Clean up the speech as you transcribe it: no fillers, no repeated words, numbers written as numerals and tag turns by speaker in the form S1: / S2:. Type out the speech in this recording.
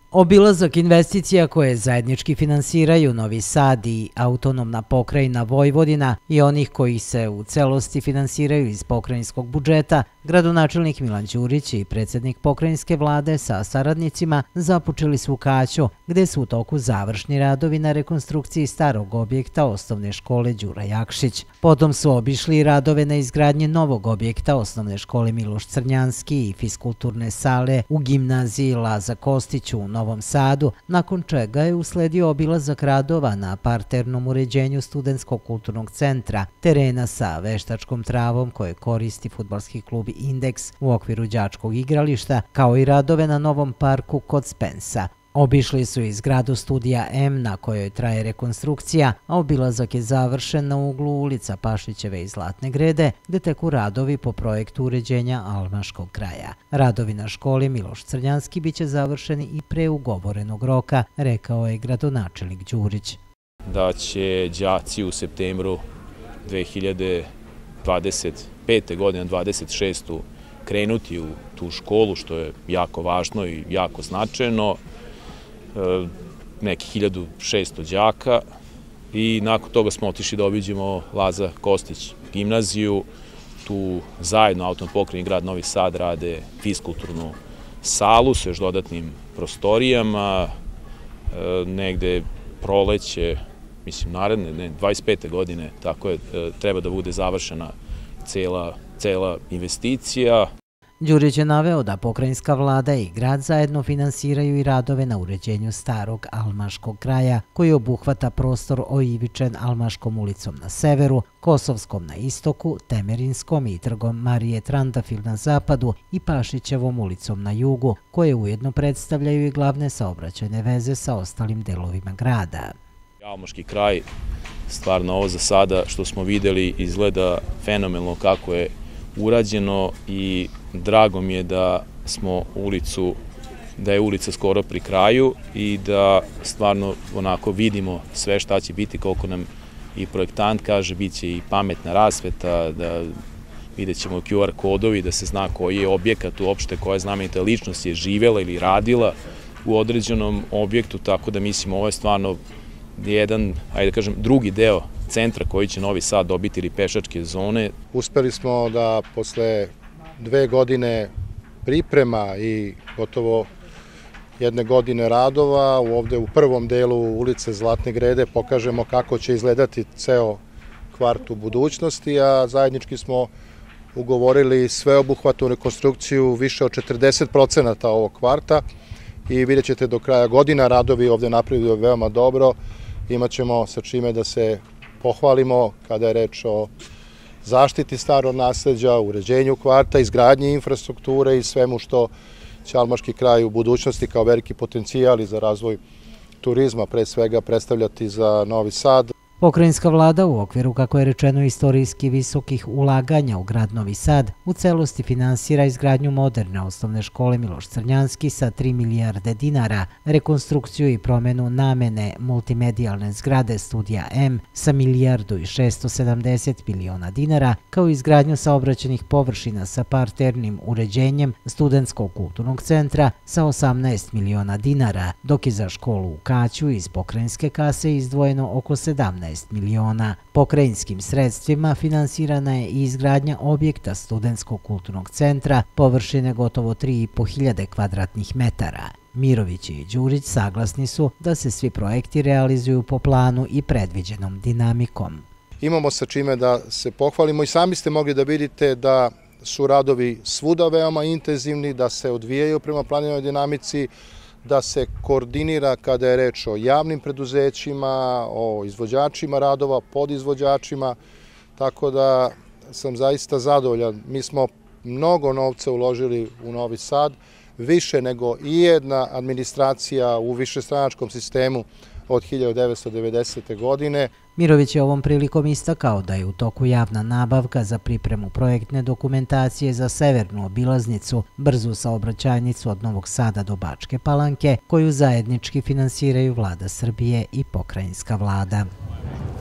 S1: Obilazak investicija koje zajednički finansiraju Novi Sad i autonomna pokrajina Vojvodina i onih koji se u celosti finansiraju iz pokrajinskog budžeta, gradonačelnik Milan Đurić i predsjednik pokrajinske vlade sa saradnicima započeli su u Kaću, gde su u toku završni radovi na rekonstrukciji starog objekta osnovne škole Đura Jakšić. Potom su obišli radove na izgradnji novog objekta osnovne škole Miloš Crnjanski i fiskulturne sale u gimnaziji Laza Kostić u Novom Sadu, nakon čega je usledio obilazak radova na parternom uređenju Studentskog kulturnog centra, terena sa veštačkom travom koje koristi fudbalski klub Indeks u okviru đačkog igrališta, kao i radove na novom parku kod Spensa. Obišli su i zgradu studija M na kojoj traje rekonstrukcija, a obilazak je završen na uglu ulica Pašićeve i Zlatne Grede, gde teku radovi po projektu uređenja Almaškog kraja. Radovi na školi Miloš Crnjanski biće završeni i pre ugovorenog roka, rekao je gradonačelnik Đurić.
S2: Da će đaci u septembru 2025. godine, 26. krenuti u tu školu, što je jako važno i jako značajno. Neki 1600 đaka i nakon toga smo otišli da obiđemo Laza Kostić gimnaziju. Tu zajedno autonomna pokrajina i grad Novi Sad rade fiskulturnu salu sa još dodatnim prostorijama. Negde proleće, mislim naredne, 25. godine, tako je, treba da bude završena cela investicija.
S1: Đurić je naveo da pokrajinska vlada i grad zajedno finansiraju i radove na uređenju starog Almaškog kraja, koji obuhvata prostor oivičen Almaškom ulicom na severu, Kosovskom na istoku, Temerinskom i trgom Marije Trandafil na zapadu i Pašićevom ulicom na jugu, koje ujedno predstavljaju i glavne saobraćajne veze sa ostalim delovima grada.
S2: Almaški kraj, stvarno ovo za sada što smo videli izgleda fenomenalno kako je urađeno i drago mi je da je ulica skoro pri kraju i da stvarno onako vidimo sve šta će biti, koliko nam i projektant kaže, bit će i pametna rasveta, da vidjet ćemo QR kodovi, da se zna koji je objekat uopšte, koja znamenita ličnost je živela ili radila u određenom objektu, tako da mislim ovo je stvarno jedan, ajde da kažem, drugi deo centra koji će Novi Sad dobiti ili pešačke zone.
S3: Uspeli smo da posle 2 godine priprema i gotovo 1 godine radova ovde u prvom delu ulice Zlatne Grede pokažemo kako će izgledati ceo kvart u budućnosti, a zajednički smo ugovorili sveobuhvatnu rekonstrukciju više od 40% ovog kvarta i vidjet ćete do kraja godina radovi ovde napreduju veoma dobro. Imaćemo sa čime da se pohvalimo kada je reč o zaštiti starog nasleđa, uređenju kvarta, izgradnji infrastrukture i svemu što će Almaški kraj u budućnosti kao veliki potencijal i za razvoj turizma pre svega predstavljati za Novi Sad.
S1: Pokrajinska vlada u okviru, kako je rečeno, istorijski visokih ulaganja u grad Novi Sad u celosti finansira izgradnju moderne osnovne škole Miloš Crnjanski sa 3 milijarde dinara, rekonstrukciju i promenu namene multimedijalne zgrade studija M sa 1.670 miliona dinara, kao i izgradnju saobraćajnih površina sa parternim uređenjem Studentskog kulturnog centra sa 18 miliona dinara, dok je za školu u Kaću iz pokrajinske kase izdvojeno oko 17 miliona. Pokrajinskim sredstvima finansirana je i izgradnja objekta Studentskog kulturnog centra površine gotovo 3.500 kvadratnih metara. Mirović i Đurić saglasni su da se svi projekti realizuju po planu i predviđenom dinamikom.
S3: Imamo sa čime da se pohvalimo i sami ste mogli da vidite da su radovi svuda veoma intenzivni, da se odvijaju prema planiranoj dinamici, da se koordinira kada je reč o javnim preduzećima, o izvođačima radova, podizvođačima, tako da sam zaista zadovoljan. Mi smo mnogo novca uložili u Novi Sad, više nego i jedna administracija u višestranačkom sistemu od 1990. godine.
S1: Mirović je ovom prilikom istakao da je u toku javna nabavka za pripremu projektne dokumentacije za severnu obilaznicu, brzu saobraćajnicu od Novog Sada do Bačke Palanke, koju zajednički finansiraju Vlada Srbije i pokrajinska vlada.